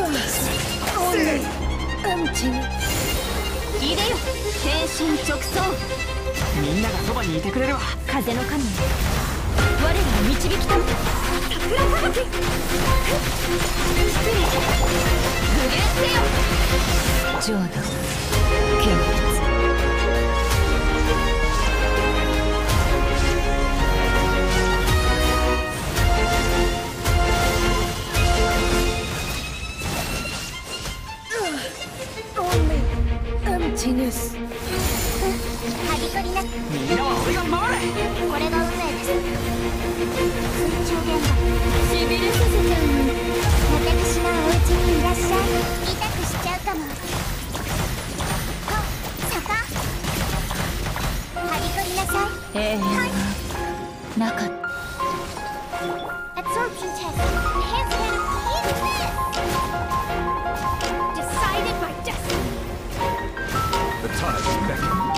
入れよ変身直送。 みんながそばにいてくれるわ。 風の神我らを導きたま桜吹雪具現せよ浄土見物。 はぎ取りな。 みんなは俺が守れ。 これが運命です。水中現場しびれさせちゃうの。 私のお家にいらっしゃい。痛くしちゃうかも。坂はぎ取りなさい。 なかった。 Absorption test. Hands down. Use this. Decided by destiny. The tide is beckoning.